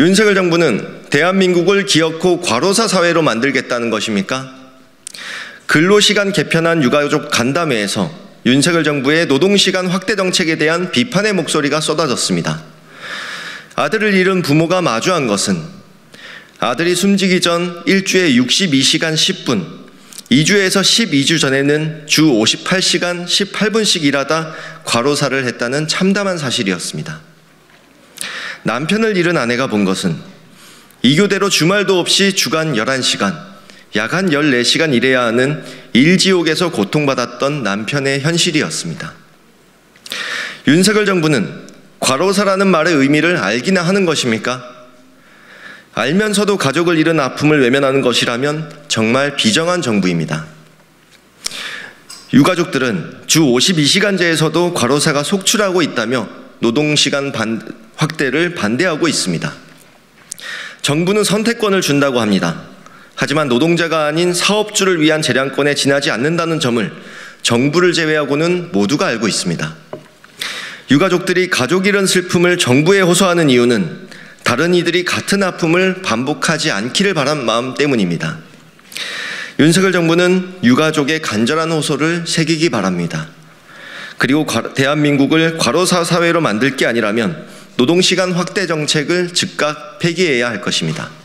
윤석열 정부는 대한민국을 기어코 과로사 사회로 만들겠다는 것입니까? 근로시간 개편안 유가족 간담회에서 윤석열 정부의 노동시간 확대 정책에 대한 비판의 목소리가 쏟아졌습니다. 아들을 잃은 부모가 마주한 것은 아들이 숨지기 전 일주에 62시간 10분, 2주에서 12주 전에는 주 58시간 18분씩 일하다 과로사를 했다는 참담한 사실이었습니다. 남편을 잃은 아내가 본 것은 이교대로 주말도 없이 주간 11시간, 야간 14시간 일해야 하는 일지옥에서 고통받았던 남편의 현실이었습니다. 윤석열 정부는 과로사라는 말의 의미를 알기나 하는 것입니까? 알면서도 가족을 잃은 아픔을 외면하는 것이라면 정말 비정한 정부입니다. 유가족들은 주 52시간제에서도 과로사가 속출하고 있다며 노동시간 확대를 반대하고 있습니다. 정부는 선택권을 준다고 합니다. 하지만 노동자가 아닌 사업주를 위한 재량권에 지나지 않는다는 점을 정부를 제외하고는 모두가 알고 있습니다. 유가족들이 가족 잃은 슬픔을 정부에 호소하는 이유는 다른 이들이 같은 아픔을 반복하지 않기를 바란 마음 때문입니다. 윤석열 정부는 유가족의 간절한 호소를 새기기 바랍니다. 그리고 대한민국을 과로사 사회로 만들 게 아니라면 노동시간 확대 정책을 즉각 폐기해야 할 것입니다.